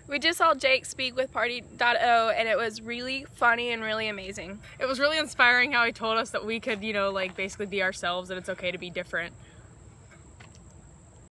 We just saw Jake speak with Party.0 and it was really funny and really amazing. It was really inspiring how he told us that we could, you know, like basically be ourselves and it's okay to be different.